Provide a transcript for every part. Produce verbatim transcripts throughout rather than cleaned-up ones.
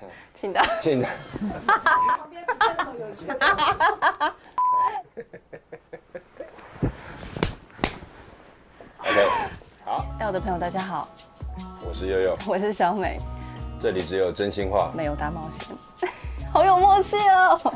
请答， 请答。 旁边不这么有趣。 OK， 好， 要的朋友大家好， 我是悠悠， 我是小美， 这里只有真心话， 没有大冒险，好有默契哦。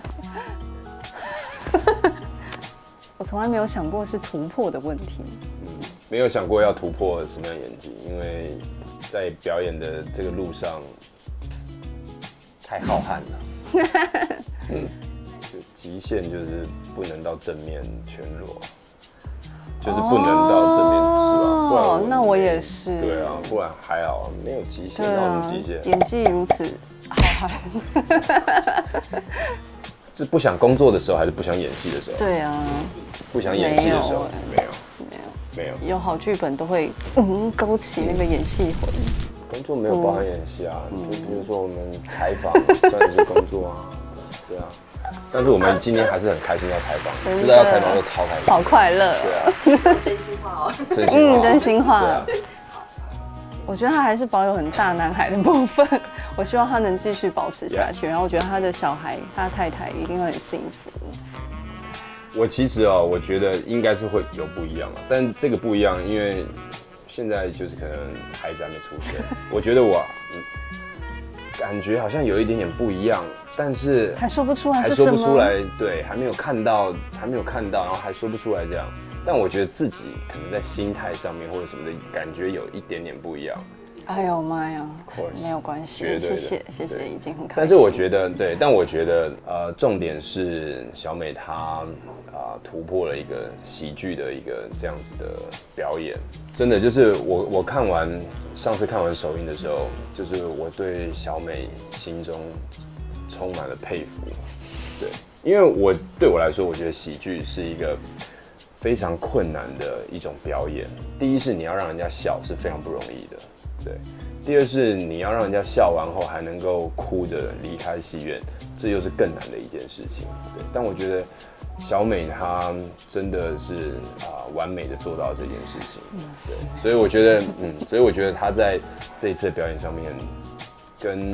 我从来没有想过是突破的问题。 嗯，没有想过要突破什么样的演技，因为在表演的这个路上太浩瀚了。嗯，就极限就是不能到正面全裸，就是不能到正面，哦、是吧？不然我那我也是。 对啊，不然还好，没有极限， 对啊， 哪有什么极限？ 演技如此浩瀚。 是不想工作的时候，还是不想演戏的时候？ 对啊， 不想演戏的时候，没有， 没有， 没有。 有好剧本都会嗯勾起那个演戏魂。 工作没有包含演戏啊，就比如说我们采访算是工作啊，对啊。但是我们今天还是很开心要采访，知道要采访就超开心， 好快乐。 对啊， 真心话哦， 真心话， 嗯，真心话。 对啊。 我觉得他还是保有很大男孩的部分，我希望他能继续保持下去。Yeah. 然后我觉得他的小孩，他的太太一定会很幸福。 我其实哦，我觉得应该是会有不一样啊，但这个不一样，因为现在就是可能孩子还没出生，我觉得我、嗯、感觉好像有一点点不一样，但是还说不出来还是什么， 还说不出来，对，还没有看到，还没有看到，然后还说不出来这样。但我觉得自己可能在心态上面或者什么的感觉有一点点不一样。 哎呦妈呀，没有关系，谢谢谢谢，已经很开心。 但是我觉得对，但我觉得呃，重点是小美她啊、呃、突破了一个喜剧的一个这样子的表演，真的就是我我看完上次看完首映的时候，就是我对小美心中充满了佩服，对，因为我对我来说，我觉得喜剧是一个非常困难的一种表演。第一是你要让人家笑是非常不容易的。对，第二是你要让人家笑完后还能够哭着离开戏院，这又是更难的一件事情。对，但我觉得小美她真的是啊、呃、完美的做到这件事情。对，所以我觉得，嗯，所以我觉得她在这一次的表演上面，跟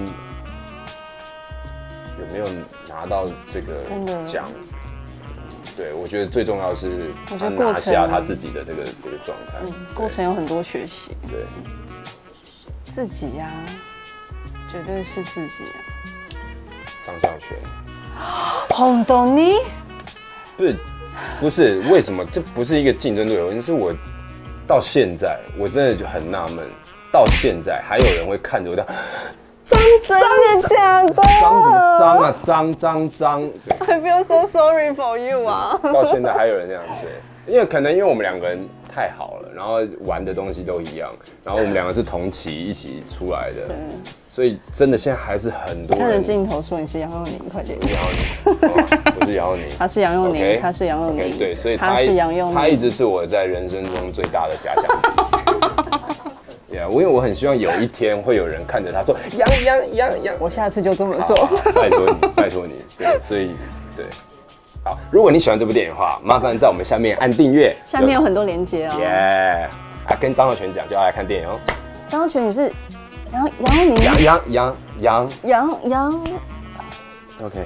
有没有拿到这个奖，对我觉得最重要的是她拿下她自己的这个这个状态。 嗯，过程有很多学习。 对。 自己呀、啊，绝对是自己呀、 啊。张孝全， 红豆泥， 不是，不是，为什么？这不是一个竞争对手，是我到现在我真的就很纳闷，到现在还有人会看着我的张真的假的？ 张什么张啊？张张张 I feel so sorry for you 啊！ 到现在还有人这样对，因为可能因为我们两个人太好了，然后玩的东西都一样，然后我们两个是同期一起出来的，所以真的现在还是很多人。 看着镜头说你是杨佑宁，快点！ 杨佑宁，我是杨佑宁， 他是杨佑宁，他是杨佑宁， 对，所以他是杨佑宁， 他一直是我在人生中最大的假想敌。Yeah, 因为我很希望有一天会有人看着他说杨杨杨杨， 我下次就这么做。 拜托你，拜托你，对，所以对。好，如果你喜欢这部电影的话，麻烦在我们下面按订阅， 下面有很多连结哦。 耶！啊，跟张孝全讲，就要来看电影哦。 张孝全，你是杨杨佑宁？ 杨杨杨杨杨杨。 OK。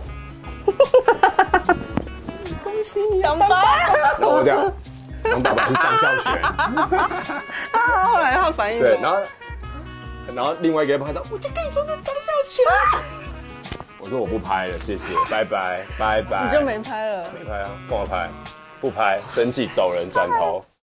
恭喜你，杨爸爸。 那我讲，杨爸爸是张孝全。 啊，后来他反应对，然后然后另外一个人拍到，我就跟你说是张孝全。我说我不拍了，谢谢，拜拜，拜拜。 你就没拍了？ 没拍啊，干嘛拍？不拍，生气走人，转头。